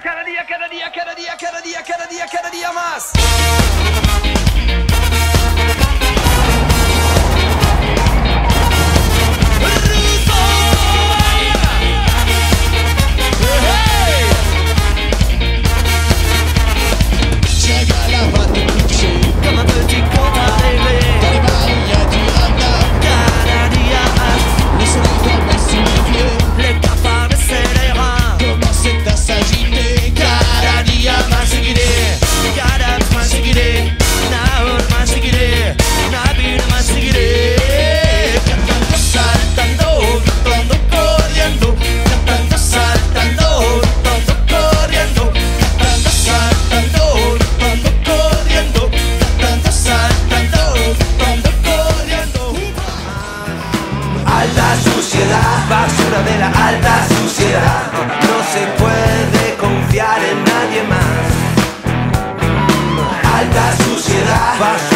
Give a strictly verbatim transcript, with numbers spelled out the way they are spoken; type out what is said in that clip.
cada día, cada día, cada día, cada día, cada día, cada día más. Basura de la alta suciedad, no se puede confiar en nadie más. Alta suciedad, basura.